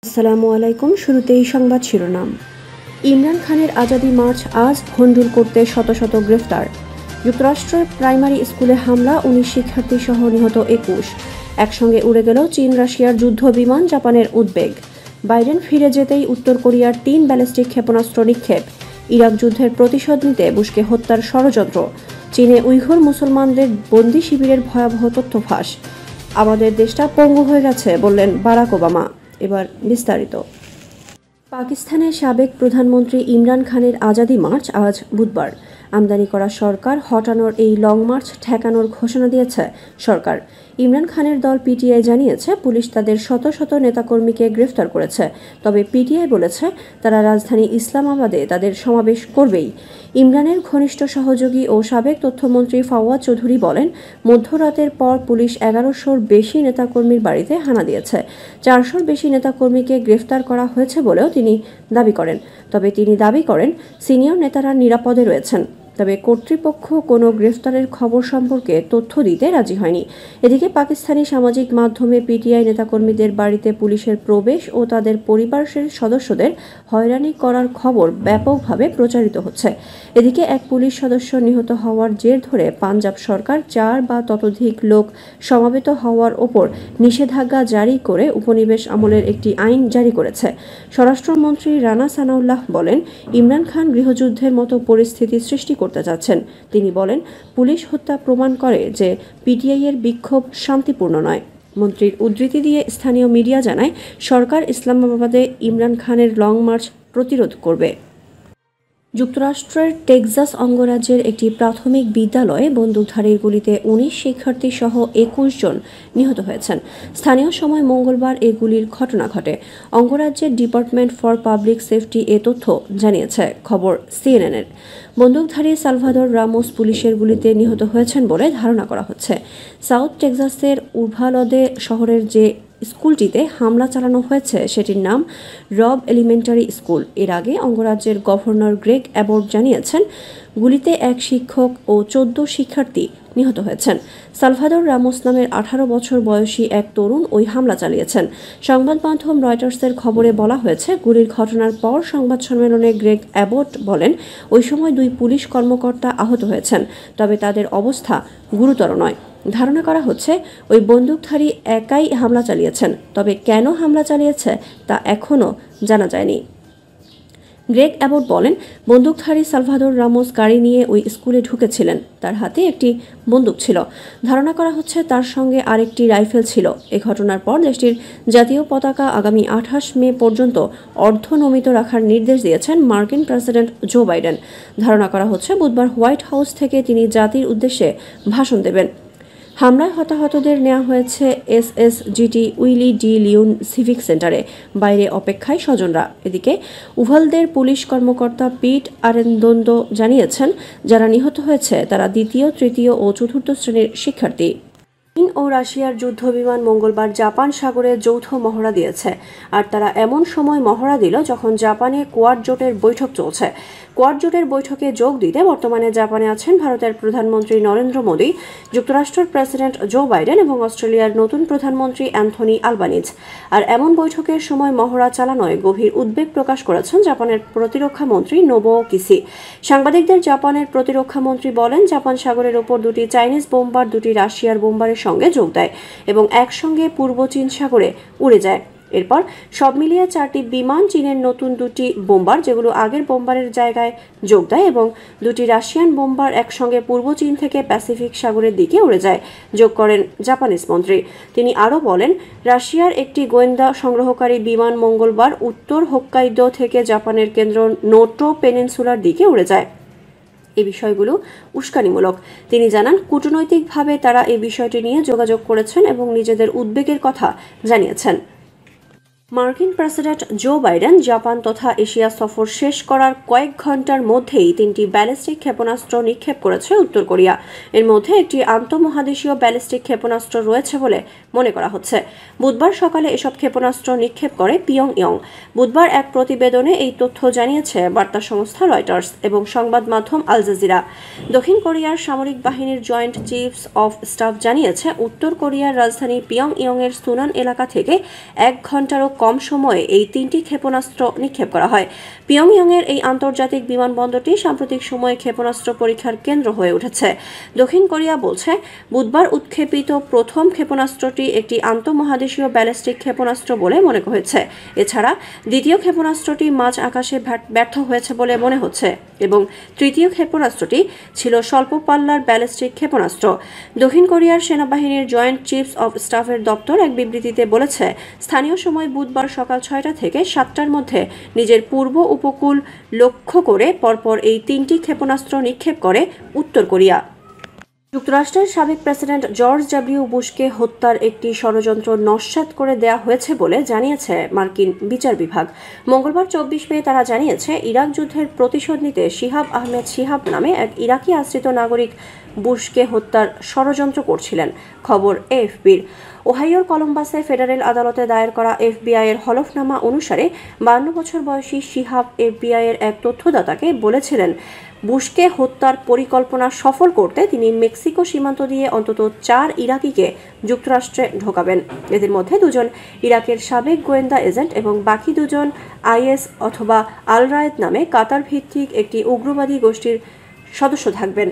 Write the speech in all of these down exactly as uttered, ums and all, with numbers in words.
আসসালামু আলাইকুম। শুরুতেই সংবাদ শিরোনাম। ইমরান খানের আজাদি মার্চ আজ ভণ্ডুল করতে শত শত গ্রেফতার। যুক্তরাষ্ট্রের প্রাইমারি স্কুলে হামলা, উনিশ শিক্ষার্থী সহ নিহত একুশ। একসঙ্গে উড়ে গেল চীন রাশিয়ার যুদ্ধ বিমান, জাপানের উদ্বেগ। বাইডেন ফিরে যেতেই উত্তর কোরিয়ার তিন ব্যালিস্টিক ক্ষেপণাস্ত্র নিক্ষেপ। ইরাক যুদ্ধের প্রতিশোধ নিতে বুশকে হত্যার ষড়যন্ত্র। চীনে উইঘুর মুসলমানদের বন্দি শিবিরের ভয়াবহ তথ্য ফাঁস। আমাদের দেশটা পঙ্গু হয়ে গেছে বললেন বারাক ওবামা। এবার বিস্তারিত। পাকিস্তানের সাবেক প্রধানমন্ত্রী ইমরান খানের আজাদি মার্চ আজ বুধবার। আমদানি করা সরকার হটানোর এই লং মার্চ ঠেকানোর ঘোষণা দিয়েছে সরকার। ইমরান খানের দল পিটিআই জানিয়েছে, পুলিশ তাদের শত শত নেতাকর্মীকে গ্রেফতার করেছে। তবে পিটিআই বলেছে, তারা রাজধানী ইসলামাবাদে তাদের সমাবেশ করবেই। ইমরানের ঘনিষ্ঠ সহযোগী ও সাবেক তথ্যমন্ত্রী ফাওয়াদ চৌধুরী বলেন, মধ্যরাতের পর পুলিশ এগারোশোর বেশি নেতাকর্মীর বাড়িতে হানা দিয়েছে। চারশোর বেশি নেতাকর্মীকে গ্রেফতার করা হয়েছে বলেও তিনি দাবি করেন। তবে তিনি দাবি করেন, সিনিয়র নেতারা নিরাপদে রয়েছেন। তবে কর্তৃপক্ষ কোনো গ্রেফতারের খবর সম্পর্কে তথ্য দিতে রাজি হয়নি। এদিকে পাকিস্তানি সামাজিক মাধ্যমে পিটিআই নেতাকর্মীদের বাড়িতে পুলিশের প্রবেশ ও তাদের পরিবারের সদস্যদের হয়রানি করার খবর ব্যাপকভাবে প্রচারিত হচ্ছে। এদিকে এক পুলিশ সদস্য নিহত হওয়ার জের ধরে পাঞ্জাব সরকার চার বা ততোধিক লোক সমাবেত হওয়ার ওপর নিষেধাজ্ঞা জারি করে উপনিবেশ আমলের একটি আইন জারি করেছে। স্বরাষ্ট্রমন্ত্রী রানা সানাউল্লাহ বলেন, ইমরান খান গৃহযুদ্ধের মতো পরিস্থিতি সৃষ্টি করতে যাচ্ছেন। তিনি বলেন, পুলিশ হত্যা প্রমাণ করে যে পিটিআই এর বিক্ষোভ শান্তিপূর্ণ নয়। মন্ত্রীর উদ্ধৃতি দিয়ে স্থানীয় মিডিয়া জানায়, সরকার ইসলামাবাদে ইমরান খানের লং মার্চ প্রতিরোধ করবে। যুক্তরাষ্ট্রের টেক্সাস অঙ্গরাজ্যের একটি প্রাথমিক বিদ্যালয়ে বন্দুকধারীর গুলিতে উনিশ শিক্ষার্থী সহ একুশ জন নিহত হয়েছেন। স্থানীয় সময় মঙ্গলবার এ গুলির ঘটনা ঘটে। অঙ্গরাজ্যের ডিপার্টমেন্ট ফর পাবলিক সেফটি এ তথ্য জানিয়েছে। খবর সিএনএনের। বন্দুকধারী সালভাদর রামোস পুলিশের গুলিতে নিহত হয়েছেন বলে ধারণা করা হচ্ছে। সাউথ টেক্সাসের উভালদে শহরের যে স্কুলটিতে হামলা চালানো হয়েছে সেটির নাম রব এলিমেন্টারি স্কুল। এর আগে অঙ্গরাজ্যের গভর্নর গ্রেগ অ্যাবট জানিয়েছেন, গুলিতে এক শিক্ষক ও চোদ্দ শিক্ষার্থী নিহত হয়েছেন। সালভাদর রামোস নামের আঠারো বছর বয়সী এক তরুণ ওই হামলা চালিয়েছেন। সংবাদ মাধ্যম রয়টার্সের খবরে বলা হয়েছে, গুলির ঘটনার পর সংবাদ সম্মেলনে গ্রেগ অ্যাবট বলেন, ওই সময় দুই পুলিশ কর্মকর্তা আহত হয়েছেন, তবে তাদের অবস্থা গুরুতর নয়। ধারণা করা হচ্ছে, ওই বন্দুকধারী একাই হামলা চালিয়েছেন। তবে কেন হামলা চালিয়েছে তা এখনও জানা যায়নি। গ্রেগ অ্যাবট বলেন, বন্দুকধারী সালভাদর রামোস গাড়ি নিয়ে ওই স্কুলে ঢুকেছিলেন। তার হাতে একটি বন্দুক ছিল। ধারণা করা হচ্ছে তার সঙ্গে আরেকটি রাইফেল ছিল। এ ঘটনার পর দেশটির জাতীয় পতাকা আগামী আঠাশ মে পর্যন্ত অর্ধনমিত রাখার নির্দেশ দিয়েছেন মার্কিন প্রেসিডেন্ট জো বাইডেন। ধারণা করা হচ্ছে, বুধবার হোয়াইট হাউস থেকে তিনি জাতির উদ্দেশ্যে ভাষণ দেবেন। হামলায় হতাহতদের নেওয়া হয়েছে S S GT Willie de Leon civic সেন্টারে। বাইরে অপেক্ষায় স্বজনরা। এদিকে উভালদের পুলিশ কর্মকর্তা পিট আরেন্দোন্দো জানিয়েছেন, যারা নিহত হয়েছে তারা দ্বিতীয়, তৃতীয় ও চতুর্থ শ্রেণীর শিক্ষার্থী। চীন ও রাশিয়ার যুদ্ধ বিমান মঙ্গলবার জাপান সাগরে যৌথ মহড়া দিয়েছে। আর তারা এমন সময় মহড়া দিল যখন জাপানে কোয়াড জোটের বৈঠক চলছে। কোয়াড জোটের বৈঠকে যোগ দিতে বর্তমানে জাপানে আছেন ভারতের প্রধানমন্ত্রী নরেন্দ্র মোদী, যুক্তরাষ্ট্রের প্রেসিডেন্ট জো বাইডেন এবং অস্ট্রেলিয়ার নতুন প্রধানমন্ত্রী অ্যান্থনি আলবানিজ। আর এমন বৈঠকের সময় মহড়া চালানোয় গভীর উদ্বেগ প্রকাশ করেছেন জাপানের প্রতিরক্ষা মন্ত্রী নোবুও কিসি। সাংবাদিকদের জাপানের প্রতিরক্ষা মন্ত্রী বলেন, জাপান সাগরের ওপর দুটি চাইনিজ বোম্বার দুটি রাশিয়ার বোম্বারের সঙ্গে যোগ দেয় এবং একসঙ্গে পূর্ব চীন সাগরে উড়ে যায়। এরপর সব মিলিয়ে চারটি বিমান চীনের নতুন দুটি বোম্বার, যেগুলো আগের বোম্বারের জায়গায় যোগ দেয়, এবং দুটি রাশিয়ান বোম্বার একসঙ্গে পূর্ব চীন থেকে প্যাসিফিক সাগরের দিকে উড়ে যায়, যোগ করেন জাপানিজ মন্ত্রী। তিনি আরও বলেন, রাশিয়ার একটি গোয়েন্দা সংগ্রহকারী বিমান মঙ্গলবার উত্তর হোক্কাইদো থেকে জাপানের কেন্দ্র নোটো পেনিনসুলার দিকে উড়ে যায়। এই বিষয়গুলো উস্কানিমূলক। তিনি জানান, কূটনৈতিকভাবে তারা এই বিষয়টি নিয়ে যোগাযোগ করেছেন এবং নিজেদের উদ্বেগের কথা জানিয়েছেন। মার্কিন প্রেসিডেন্ট জো বাইডেন জাপান তথা এশিয়া সফর শেষ করার কয়েক ঘন্টার মধ্যেই তিনটি ব্যালিস্টিক ক্ষেপণাস্ত্র নিক্ষেপ করেছে উত্তর কোরিয়া। এর মধ্যে একটি আন্তঃমহাদেশীয় ব্যালিস্টিক ক্ষেপণাস্ত্র রয়েছে বলে মনে করা হচ্ছে। বুধবার সকালে এসব ক্ষেপণাস্ত্র নিক্ষেপ করে পিয়ংইয়ং। বুধবার এক প্রতিবেদনে এই তথ্য জানিয়েছে বার্তা সংস্থা রয়টার্স এবং সংবাদ মাধ্যম আল জাজিরা। দক্ষিণ কোরিয়ার সামরিক বাহিনীর জয়েন্ট চিফস অফ স্টাফ জানিয়েছে, উত্তর কোরিয়ার রাজধানী পিয়ংইয়ং এর সুনান এলাকা থেকে এক ঘন্টারও কম সময়ে এই তিনটি ক্ষেপণাস্ত্র নিক্ষেপ করা হয়। পিয়ংইয়ংয়ের এই আন্তর্জাতিক বিমানবন্দরটি সাম্প্রতিক সময়ে ক্ষেপণাস্ত্র পরীক্ষার কেন্দ্র হয়ে উঠেছে। দক্ষিণ কোরিয়া বলছে, বুধবার উৎক্ষেপিত প্রথম ক্ষেপণাস্ত্রটি একটি আন্তঃমহাদেশীয় ব্যালিস্টিক ক্ষেপণাস্ত্র বলে মনে হয়েছে। এছাড়া দ্বিতীয় ক্ষেপণাস্ত্রটি মাঝ আকাশে ব্যর্থ হয়েছে বলে মনে হচ্ছে এবং তৃতীয় ক্ষেপণাস্ত্রটি ছিল স্বল্প পাল্লার ব্যালিস্টিক ক্ষেপণাস্ত্র। দক্ষিণ কোরিয়ার সেনাবাহিনীর জয়েন্ট চিফস অব স্টাফের দপ্তর এক বিবৃতিতে বলেছে, স্থানীয় সময় বুধবার সকাল ছয়টা থেকে সাতটার মধ্যে নিজের পূর্ব উপকূল লক্ষ্য করে পরপর এই তিনটি ক্ষেপণাস্ত্র নিক্ষেপ করে উত্তর কোরিয়া। যুক্তরাষ্ট্রের সাবেক প্রেসিডেন্ট জর্জ ডব্লিউ বুশকে হত্যার একটি ষড়যন্ত্র নস্যাৎ করে দেয়া হয়েছে বলে জানিয়েছে মার্কিন বিচার বিভাগ। মঙ্গলবার চব্বিশ মে তারা জানিয়েছে, ইরাক যুদ্ধের প্রতিশোধ নিতে শিহাব আহমেদ শিহাব নামে এক ইরাকি আশ্রিত নাগরিক বুশকে হত্যার ষড়যন্ত্র করছিলেন। খবর এএফপির। ওহাইওর কলম্বাসে ফেডারেল আদালতে দায়ের করা এফবিআই এর হলফনামা অনুসারে বান্ন বছর বয়সী শিহাব এফবিআই এর এক তথ্যদাতাকে বলেছিলেন, বুশকে হত্যার পরিকল্পনা সফল করতে তিনি মেক্সিকো সীমান্ত দিয়ে অন্তত চার ইরাকিকে যুক্তরাষ্ট্রে ঢোকাবেন। এদের মধ্যে দুজন ইরাকের সাবেক গোয়েন্দা এজেন্ট এবং বাকি দুজন আইএস অথবা আল রায়েদ নামে কাতার ভিত্তিক একটি উগ্রবাদী গোষ্ঠীর সদস্য থাকবেন।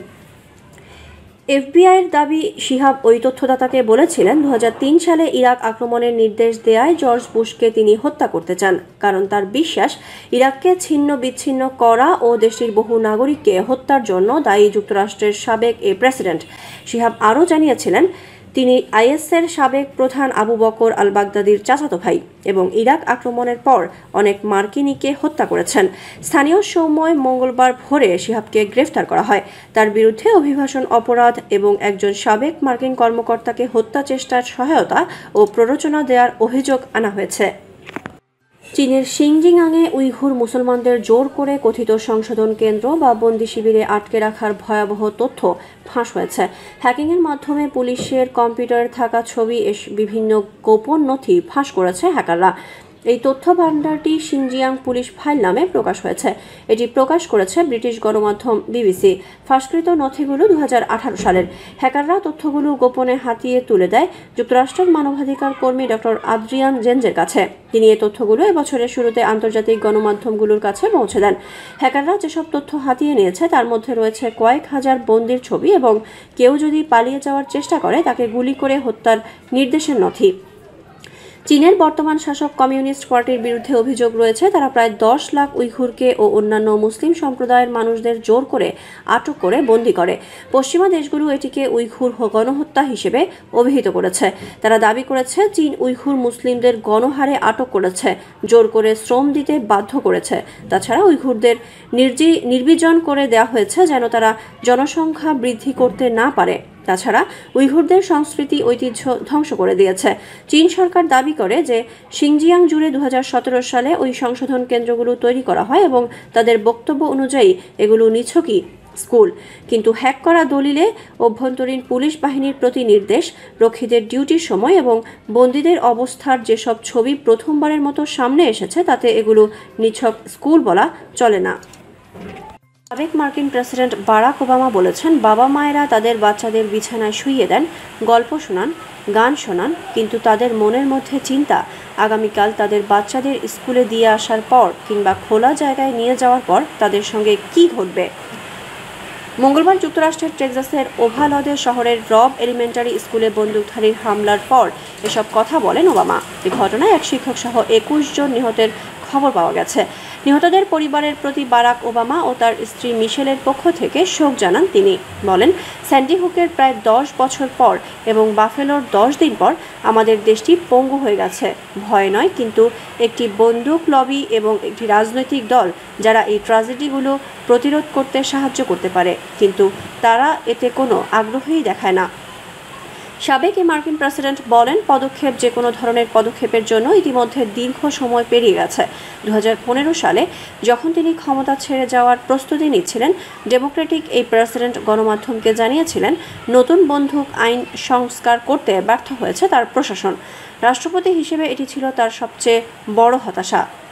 এফবিআইয়ের দাবি, শিহাব ওই তথ্যদাতাকে বলেছিলেন দু হাজার তিন সালে ইরাক আক্রমণের নির্দেশ দেয়ায় জর্জ বুশকে তিনি হত্যা করতে চান, কারণ তার বিশ্বাস ইরাককে ছিন্ন বিচ্ছিন্ন করা ও দেশটির বহু নাগরিককে হত্যার জন্য দায়ী যুক্তরাষ্ট্রের সাবেক এ প্রেসিডেন্ট। শিহাব আরও জানিয়েছিলেন, তিনি আইএসের সাবেক প্রধান আবু বকর আল বাগদাদির চাচাতো ভাই এবং ইরাক আক্রমণের পর অনেক মার্কিনীকে হত্যা করেছেন। স্থানীয় সময় মঙ্গলবার ভোরে শিহাবকে গ্রেফতার করা হয়। তার বিরুদ্ধে অভিবাসন অপরাধ এবং একজন সাবেক মার্কিন কর্মকর্তাকে হত্যা চেষ্টার সহায়তা ও প্ররোচনা দেওয়ার অভিযোগ আনা হয়েছে। চীনের শিনজিয়াংয়ে উইঘুর মুসলমানদের জোর করে কথিত সংশোধন কেন্দ্র বা বন্দি শিবিরে আটকে রাখার ভয়াবহ তথ্য ফাঁস হয়েছে। হ্যাকিংয়ের মাধ্যমে পুলিশের কম্পিউটারে থাকা ছবি, বিভিন্ন গোপন নথি ফাঁস করেছে হ্যাকাররা। এই তথ্য ভান্ডারটি শিনজিয়াং পুলিশ ফাইল নামে প্রকাশ হয়েছে। এটি প্রকাশ করেছে ব্রিটিশ গণমাধ্যম বিবিসি। ফাঁসকৃত নথিগুলো দু হাজার আঠারো সালের। হ্যাকাররা তথ্যগুলো গোপনে হাতিয়ে তুলে দেয় যুক্তরাষ্ট্রের মানবাধিকার কর্মী ডক্টর আদ্রিয়ান জেনজের কাছে। তিনি এই তথ্যগুলো এবছরের শুরুতে আন্তর্জাতিক গণমাধ্যমগুলোর কাছে পৌঁছে দেন। হ্যাকাররা যেসব তথ্য হাতিয়ে নিয়েছে তার মধ্যে রয়েছে কয়েক হাজার বন্দির ছবি এবং কেউ যদি পালিয়ে যাওয়ার চেষ্টা করে তাকে গুলি করে হত্যার নির্দেশের নথি। চীনের বর্তমান শাসক কমিউনিস্ট পার্টির বিরুদ্ধে অভিযোগ রয়েছে, তারা প্রায় দশ লাখ উইঘুরকে ও অন্যান্য মুসলিম সম্প্রদায়ের মানুষদের জোর করে আটক করে বন্দী করে। পশ্চিমা দেশগুলো এটিকে উইঘুর গণহত্যা হিসেবে অভিহিত করেছে। তারা দাবি করেছে, চীন উইঘুর মুসলিমদের গণহারে আটক করেছে, জোর করে শ্রম দিতে বাধ্য করেছে। তাছাড়া উইঘুরদের নির্জি নির্বীজন করে দেওয়া হয়েছে যেন তারা জনসংখ্যা বৃদ্ধি করতে না পারে। তাছাড়া উইঘুরদের সংস্কৃতি ঐতিহ্য ধ্বংস করে দিয়েছে। চীন সরকার দাবি করে যে শিনজিয়াং জুড়ে দু হাজার সতেরো সালে ওই সংশোধন কেন্দ্রগুলো তৈরি করা হয় এবং তাদের বক্তব্য অনুযায়ী এগুলো নিছকই স্কুল। কিন্তু হ্যাক করা দলিলে অভ্যন্তরীণ পুলিশ বাহিনীর প্রতি নির্দেশ, রক্ষীদের ডিউটির সময় এবং বন্দীদের অবস্থার যেসব ছবি প্রথমবারের মতো সামনে এসেছে তাতে এগুলো নিছক স্কুল বলা চলে না। সাবেক মার্কিন প্রেসিডেন্ট বারাক ওবামা বলেছেন, বাবা মায়েরা তাদের বাচ্চাদের বিছানায় শুইয়ে দেন, গল্প শোনান, গান শোনান, কিন্তু তাদের মনের মধ্যে চিন্তা আগামীকাল তাদের বাচ্চাদের স্কুলে দিয়ে আসার পর কিংবা খোলা জায়গায় নিয়ে যাওয়ার পর তাদের সঙ্গে কী ঘটবে। মঙ্গলবার যুক্তরাষ্ট্রের টেক্সাসের ওভালডে শহরের রব এলিমেন্টারি স্কুলে বন্দুকধারীর হামলার পর এসব কথা বলেন ওবামা। এই ঘটনায় এক শিক্ষক সহ একুশ জন নিহতের খবর পাওয়া গেছে। নিহতদের পরিবারের প্রতি বারাক ওবামা ও তার স্ত্রী মিশেলের পক্ষ থেকে শোক জানান তিনি। বলেন, স্যান্ডি হুকের প্রায় দশ বছর পর এবং বাফেলোর দশ দিন পর আমাদের দেশটি পঙ্গু হয়ে গেছে। ভয় নয়, কিন্তু একটি বন্দুক লবি এবং একটি রাজনৈতিক দল যারা এই ট্র্যাজেডিগুলো প্রতিরোধ করতে সাহায্য করতে পারে, কিন্তু তারা এতে কোনো আগ্রহই দেখায় না। সাবেক এই মার্কিন প্রেসিডেন্ট বলেন, পদক্ষেপ যে কোনো ধরনের পদক্ষেপের জন্য ইতিমধ্যে দীর্ঘ সময় পেরিয়ে গেছে। দু হাজার পনেরো সালে যখন তিনি ক্ষমতা ছেড়ে যাওয়ার প্রস্তুতি নিচ্ছিলেন, ডেমোক্রেটিক এই প্রেসিডেন্ট গণমাধ্যমকে জানিয়েছিলেন নতুন বন্দুক আইন সংস্কার করতে ব্যর্থ হয়েছে তার প্রশাসন। রাষ্ট্রপতি হিসেবে এটি ছিল তার সবচেয়ে বড় হতাশা।